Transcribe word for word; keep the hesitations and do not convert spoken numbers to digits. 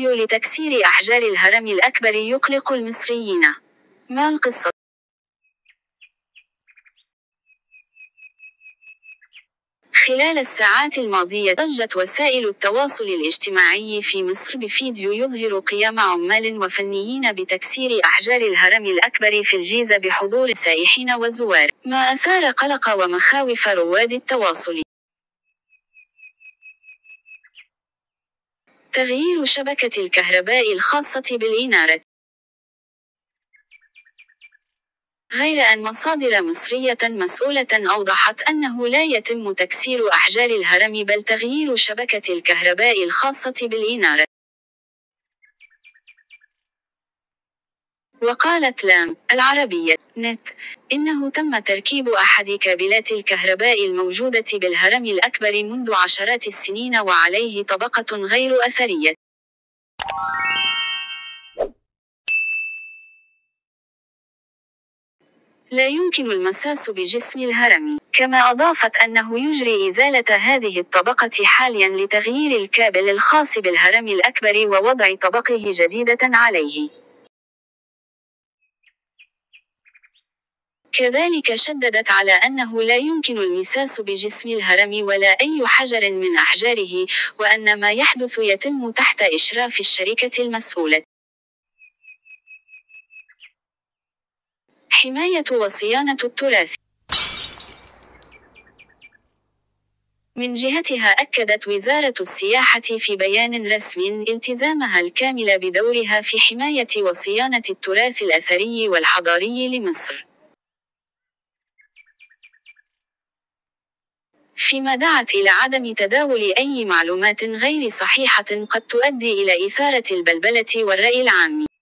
فيديو لتكسير أحجار الهرم الأكبر يقلق المصريين. ما القصة؟ خلال الساعات الماضية ضجت وسائل التواصل الاجتماعي في مصر بفيديو يظهر قيام عمال وفنيين بتكسير أحجار الهرم الأكبر في الجيزة بحضور سائحين وزوار، ما أثار قلق ومخاوف رواد التواصل. تغيير شبكة الكهرباء الخاصة بالإنارة. غير أن مصادر مصرية مسؤولة أوضحت أنه لا يتم تكسير أحجار الهرم بل تغيير شبكة الكهرباء الخاصة بالإنارة. وقالت لام العربية نت إنه تم تركيب أحد كابلات الكهرباء الموجودة بالهرم الأكبر منذ عشرات السنين وعليه طبقة غير أثرية. لا يمكن المساس بجسم الهرم، كما أضافت أنه يجري إزالة هذه الطبقة حاليا لتغيير الكابل الخاص بالهرم الأكبر ووضع طبقه جديدة عليه. كذلك شددت على أنه لا يمكن المساس بجسم الهرم ولا أي حجر من أحجاره، وأن ما يحدث يتم تحت إشراف الشركة المسؤولة. حماية وصيانة التراث. من جهتها أكدت وزارة السياحة في بيان رسمي التزامها الكامل بدورها في حماية وصيانة التراث الأثري والحضاري لمصر، فيما دعت إلى عدم تداول أي معلومات غير صحيحة قد تؤدي إلى إثارة البلبلة والرأي العام.